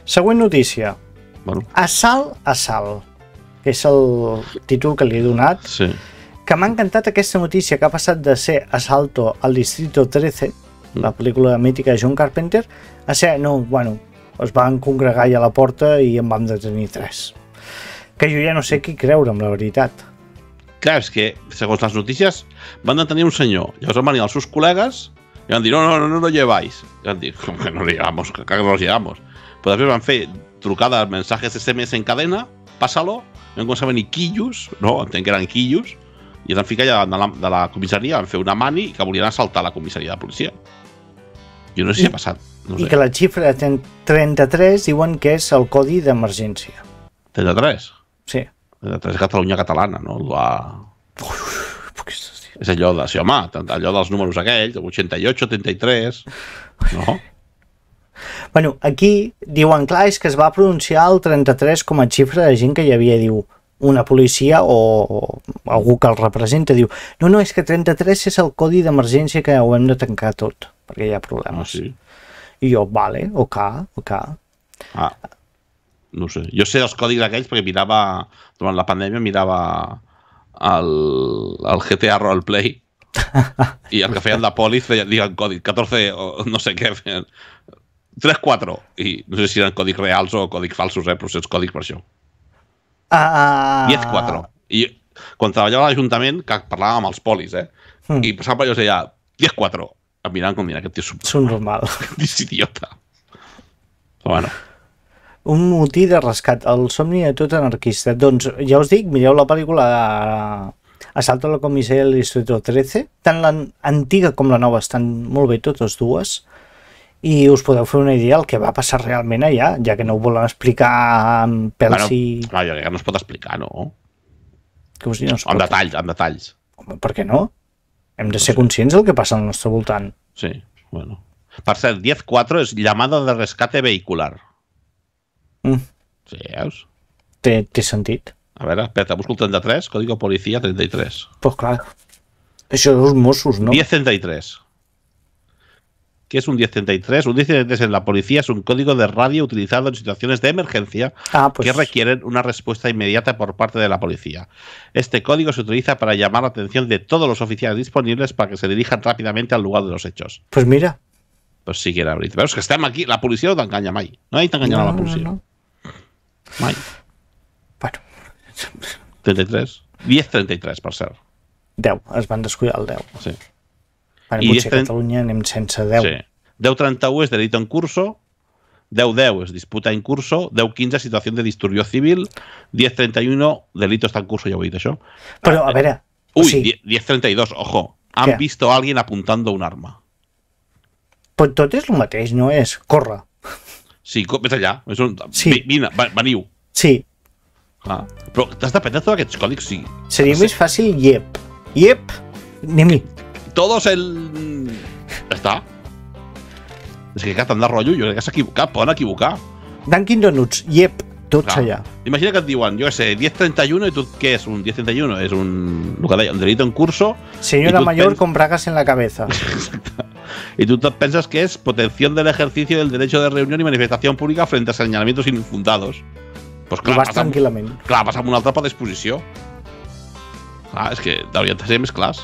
Següent notícia. Bueno. Assalt, que és el títol que li he donat. Sí. Que m'ha encantat aquesta notícia, que ha passat de ser Asalto al Distrito 13, la pel·lícula mítica de John Carpenter, a ser, es van congregar allà a la porta i en vam detenir 3. Que jo ja no sé qui creure, amb la veritat. Clar, és que, segons les notícies, van detenir un senyor. Llavors van venir els seus col·legues i van dir, no lo lleváis. I van dir, que no lo llevamos, que no lo llevamos. Però després van fer trucades, mensajes SMS en cadena, pásalo, i van començar a venir quillos, no? Entenc que eren quillos, i es van ficar allà de la comissaria, van fer una mani que volien assaltar la comissaria de policia. Jo no sé si ha passat. No sé. I que la xifra de 33 diuen que és el codi d'emergència. 33? Sí. 33 és Catalunya catalana, no? És allò de... Sí, home, allò dels números aquells, 88, 83... No? Bueno, aquí diuen, clar, és que es va pronunciar el 33 com a xifra de gent que hi havia, diu, una policia o algú que el representa, diu, no, és que 33 és el codi d'emergència que ho hem de tancar tot, perquè hi ha problemes. Ah, sí? I jo, vale, ok. Ah, no sé. Jo sé els codis aquells perquè mirava, durant la pandèmia mirava el GTA Roleplay i el que feien de polis feien codi 14 o no sé què feien 3-4 i no sé si eren codis reals o codis falsos, però és còdics per això. 10-4. I quan treballava a l'Ajuntament, que parlàvem amb els polis, i passava per allò i deia 10-4. Em miraven com, mira, aquest tio és normal. És idiota. Però bueno. Un motí de rescat, el somni de tot anarquista. Doncs ja us dic, mireu la pel·lícula Asalto a la comissaria del Distrito 13, tant l'antiga com la nova estan molt bé totes dues, i us podeu fer una idea del que va passar realment allà, ja que no ho volen explicar amb pèls i... Bueno, ja no es pot explicar, no? Què us diu? No en detalls. Home, per què no? Hem de ser conscients del que passa al nostre voltant. Sí, bueno. Per cert, 10-4 és llamada de rescate vehicular. Sí, veus? Té sentit. A veure, espera, busco el 33, código policía 33. Pues clar, això és els Mossos, ¿no? 1033. ¿Qué es un 1033? Un 1033 en la policía es un código de radio utilizado en situaciones de emergencia que requieren una respuesta inmediata por parte de la policía. Este código se utiliza para llamar la atención de todos los oficiales disponibles para que se dirijan rápidamente al lugar de los hechos. Pues mira. Pues sí que era veritat. Però és que estem aquí, la policia no t'enganya mai. No t'enganya la policia. No. Mai. Bueno. 33. 10-33, per cert. 10, es van descuidar el 10. Sí. Bueno, potser a Catalunya anem sense 10. Sí. 10-31 és delito en curso, 10-10 és disputa en curso, 10-15 situació de disturbio civil, 10-31 delito està en curso, ja ho he dit això. Però, a veure... Uy, 10-32, ojo, han visto a alguien apuntando un arma. Però tot és el mateix, no és? Corre. Sí, vés allà. Vine, veniu. Sí. Ah, però t'has d'aprendre tots aquests còdics, sí. Seria més fàcil, Yep. Anem-hi. Todos el... Ja està. És que tant de rotllo, jo crec que s'ha equivocat, poden equivocar. Dunkin' Donuts, tots allà. Imagina que et diuen, jo què sé, 10-31 i tu què és un 10-31? És un delito en curso. Señora mayor con bragas en la cabeza. Y tú piensas que es protección del ejercicio del derecho de reunión y manifestación pública frente a señalamientos infundados. Pues clar, vas tranquil·lament. Clar, passa amb una altra per disposició. Clar, és que haurien de ser més clars.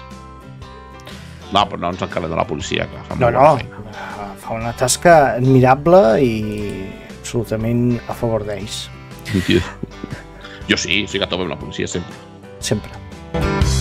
No, però no ens encarrem de la policia. Que no, fa una tasca admirable i absolutament a favor d'ells. Jo sí que tomo amb la policia sempre. Sempre.